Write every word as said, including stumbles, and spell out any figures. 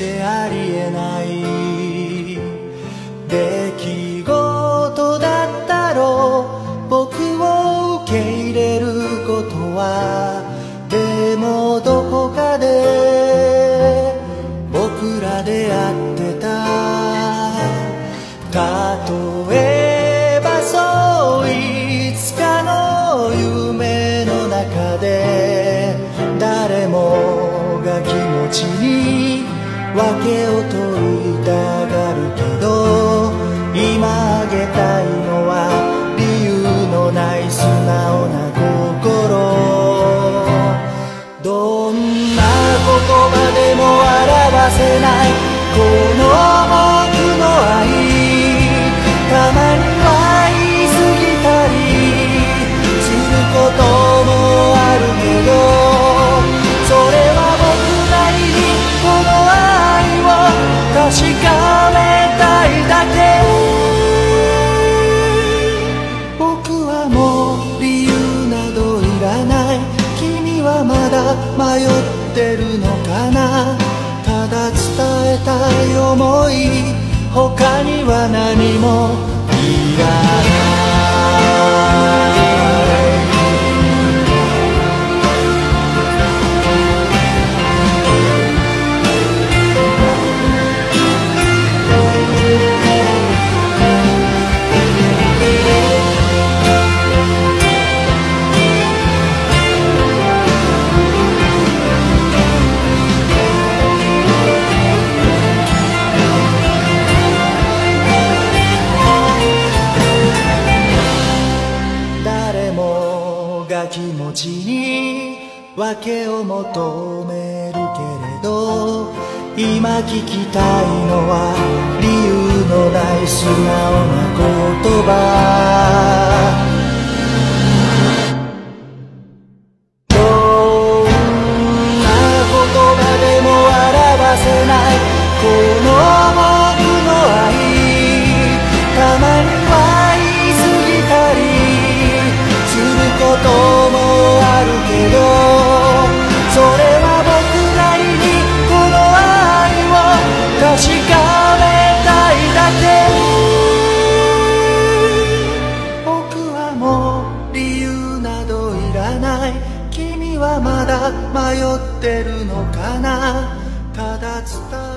してありえない出来事だったろう。僕を受け入れることはでもどこかで僕ら出会ってた。例えばそういつかの夢の中で誰もが気持ちに訳を問いたがるけど、今あげたいのは理由のない素直な心。どんな言葉でも表せないこの僕の愛、たまには言い過ぎたりすることもあるけど、それは僕なりにこの愛を確かめたいだけ。僕はもう理由などいらない。君はまだ迷ってるのかな。ただ伝えたい想い、他には何もいらない。気持ちに訳を求めるけれど、今聞きたいのは理由のない素直な言葉。どんな言葉でも表せないこの僕の愛、たまには言い過ぎたりすることもあるけど、それは僕なりにこの愛を確かめたいだけ。僕はもう理由などいらない。君はまだ迷ってるのかな。ただ伝え